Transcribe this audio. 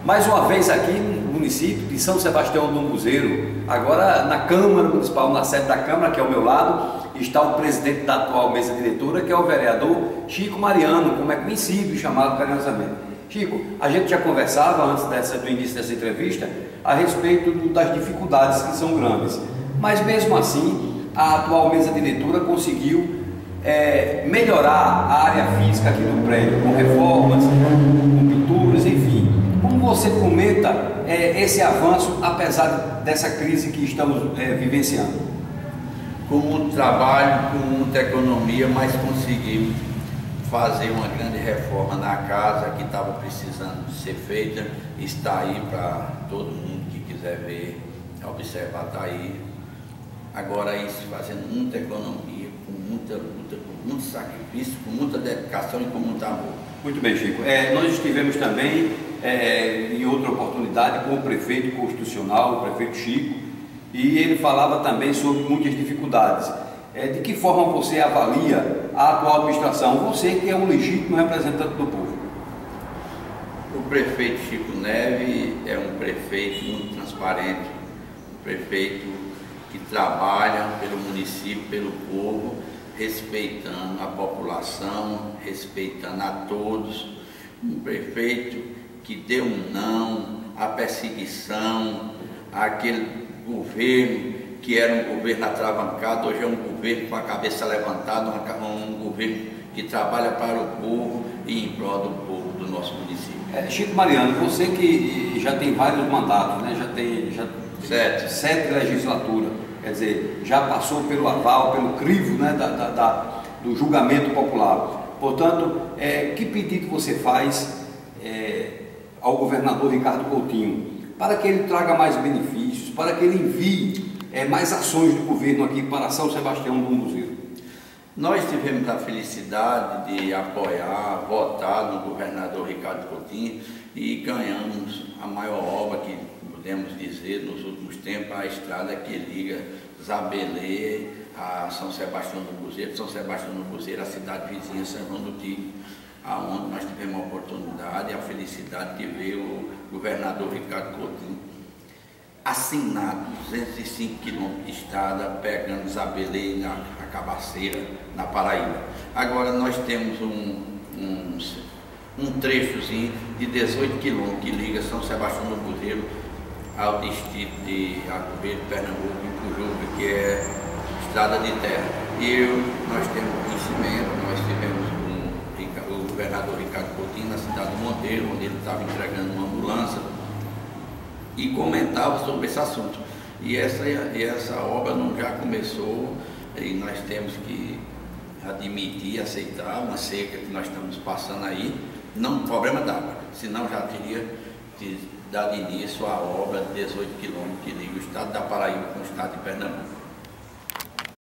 Mais uma vez aqui no município de São Sebastião do Umbuzeiro, agora na Câmara Municipal, na sede da Câmara, que é ao meu lado, está o presidente da atual mesa diretora, que é o vereador Chico Mariano, como é conhecido e chamado carinhosamente. Chico, a gente já conversava antes do início dessa entrevista a respeito das dificuldades que são grandes, mas mesmo assim a atual mesa diretora conseguiu melhorar a área física aqui do prédio, com reformas, com pinturas, enfim. Como você comenta esse avanço, apesar dessa crise que estamos vivenciando? Com muito trabalho, com muita economia, mas conseguimos fazer uma grande reforma na casa que estava precisando de ser feita. Está aí para todo mundo que quiser ver, observar, está aí. Agora isso fazendo muita economia, com muita luta, com muito sacrifício, com muita dedicação e com muito amor. Muito bem, Chico. Nós estivemos também em outra oportunidade com o prefeito constitucional, o prefeito Chico, e ele falava também sobre muitas dificuldades. De que forma você avalia a atual administração? Você que é um legítimo representante do povo. O prefeito Chico Neves é um prefeito muito transparente, um prefeito que trabalha pelo município, pelo povo, respeitando a população, respeitando a todos. Um prefeito que deu um não à perseguição, àquele governo que era um governo atravancado, hoje é um governo com a cabeça levantada, um governo que trabalha para o povo e em prol do povo do nosso município. Chico Mariano, você que já tem vários mandatos, né? Já tem sete legislaturas, quer dizer, já passou pelo aval, pelo crivo, né? Do julgamento popular. Portanto, que pedido você faz ao governador Ricardo Coutinho para que ele traga mais benefícios, para que ele envie mais ações do governo aqui para São Sebastião do Umbuzeiro? Nós tivemos a felicidade de apoiar, votar no governador Ricardo Coutinho e ganhamos a maior obra que podemos dizer nos últimos tempos, a estrada que liga Zabelê a São Sebastião do Umbuzeiro, São Sebastião do Umbuzeiro, a cidade vizinha São João do Tigre, aonde nós tivemos a oportunidade e a felicidade de ver o governador Ricardo Coutinho assinar 205 quilômetros de estrada, pegando Zabelê na Cabaceira, na Paraíba. Agora nós temos um trechozinho de 18 quilômetros que liga São Sebastião do Umbuzeiro ao distrito de Arco-Verde, Pernambuco, em Pujuba, que é estrada de terra. Nós temos conhecimento, nós tivemos o governador Ricardo Coutinho na cidade do Monteiro, onde ele estava entregando uma ambulância e comentava sobre esse assunto. E essa obra não já começou, e nós temos que admitir, aceitar uma seca que nós estamos passando aí, não problema d'água, senão já teria dado início à obra de 18 quilômetros que liga o estado da Paraíba com o estado de Pernambuco.